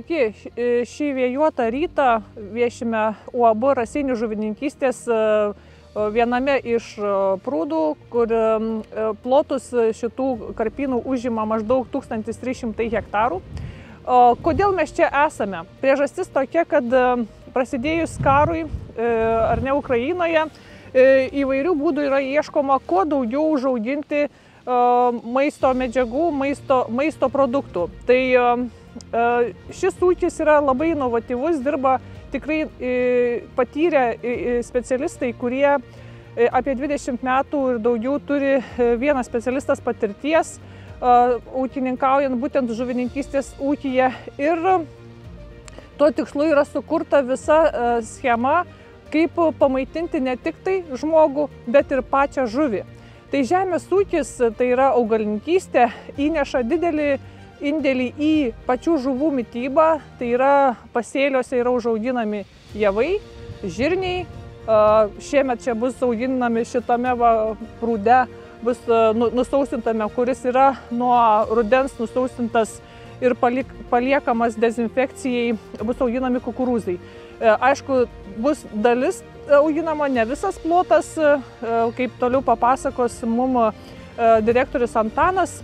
Sveiki, šį vėjuotą rytą viešime UAB Raseinių žuvininkystės viename iš prūdų, kur plotus šitų karpynų užima maždaug 1300 hektarų. Kodėl mes čia esame? Priežastis tokia, kad prasidėjus karui, ar ne Ukrainoje, įvairių būdų yra ieškoma kuo daugiau užauginti maisto medžiagų, maisto produktų. Tai šis ūkis yra labai inovatyvus, dirba tikrai patyrę specialistai, kurie apie 20 metų ir daugiau turi, vienas specialistas patirties, ūkininkaujant būtent žuvininkystės ūkyje. Ir tuo tikslu yra sukurta visa schema, kaip pamaitinti ne tik tai žmogų, bet ir pačią žuvį. Tai žemės ūkis, tai yra augalininkystė, įneša didelį indėlį į pačių žuvų mitybą, tai yra pasėliuose yra užauginami javai, žirniai. Šiemet čia bus auginami šitame prūde, bus nusausintame, kuris yra nuo rudens nusausintas ir paliekamas dezinfekcijai, bus auginami kukurūzai. Aišku, bus dalis auginama, ne visas plotas, kaip toliau papasakos mum direktorius Antanas,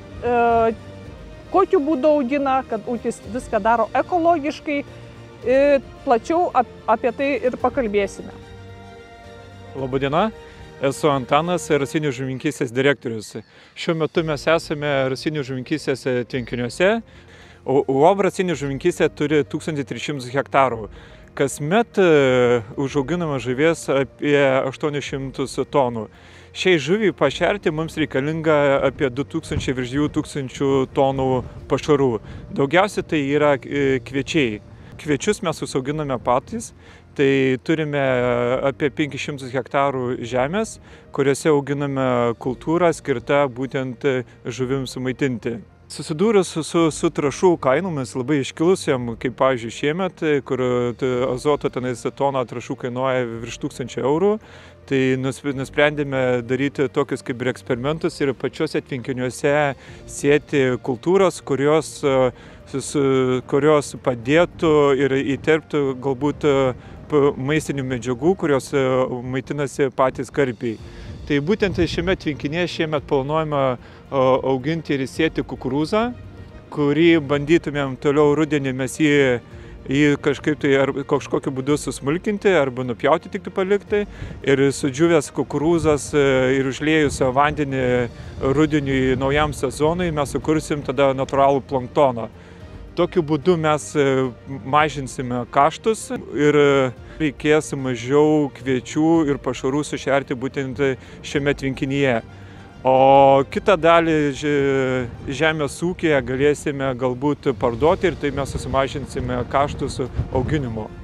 kokiu būdu augina, kad ūkis viską daro ekologiškai. Plačiau apie tai ir pakalbėsime. Labadiena, esu Antanas, Raseinių žuvininkystės direktorius. Šiuo metu mes esame Raseinių žuvininkystės tvenkiniuose. UAB Raseinių žuvininkystė turi 1300 hektarų. Kasmet užauginama žuvies apie 800 tonų. Šiai žuviai pašerti mums reikalinga apie 2000 virš 2000 tonų pašarų. Daugiausia tai yra kviečiai. Kviečius mes užauginame patys, tai turime apie 500 hektarų žemės, kuriuose auginame kultūrą skirtą būtent žuvims maitinti. Susidūrus su trąšų kainomis labai iškilusiam, kaip pavyzdžiui šiemet, kur azoto tona trąšų kainuoja virš 1000 eurų, tai nusprendėme daryti tokius kaip ir eksperimentus ir pačiuose tvenkiniuose sėti kultūros, kurios padėtų ir įterptų galbūt maistinių medžiagų, kurios maitinasi patys karpiai. Tai būtent šiame tvenkinyje šiemet planuojame auginti ir sėti kukurūzą, kurį bandytumėm toliau rudenį mes jį kažkaip tai ar kažkokiu būdu susmulkinti arba nupjauti tik palikti. Ir sudžiūvęs kukurūzas ir užliejus vandenį rudeniui naujam sezonui mes sukursim tada natūralų planktoną. Tokiu būdu mes mažinsime kaštus ir reikės mažiau kviečių ir pašarų sušerti būtent šiame tvenkinyje. O kitą dalį žemės ūkyje galėsime galbūt parduoti ir tai mes susimažinsime kaštus auginimo.